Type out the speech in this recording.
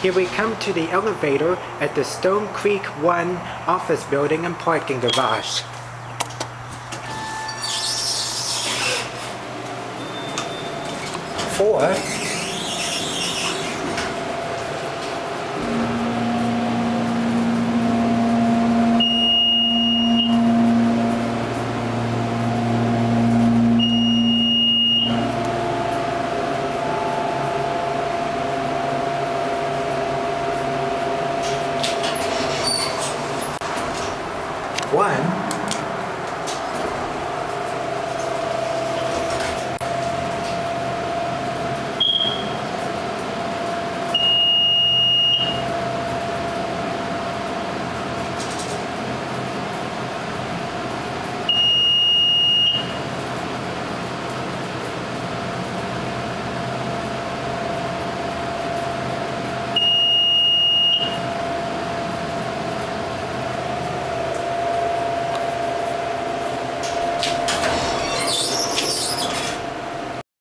Here we come to the elevator at the Stone Creek 1 office building and parking garage. Four. One.